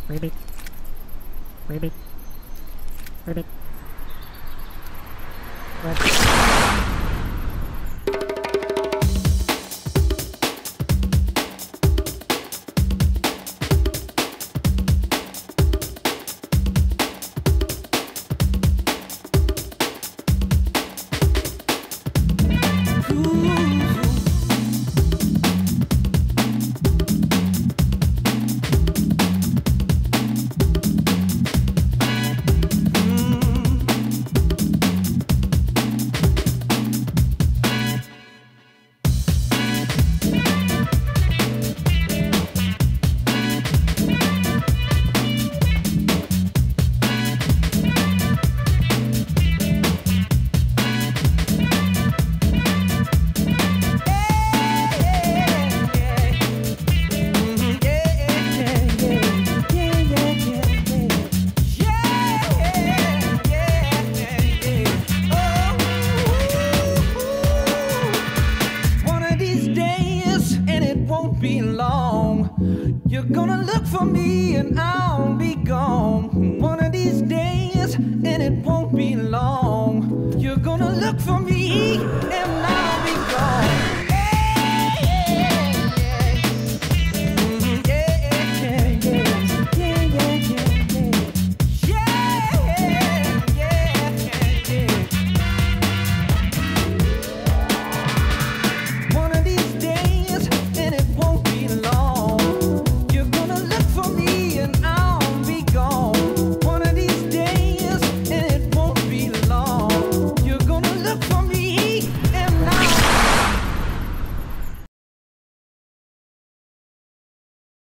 Ribbit. Ribbit. Ribbit. Be long. You're gonna look for me and I'll be gone. One of these days, and it won't be long. You're gonna look for me.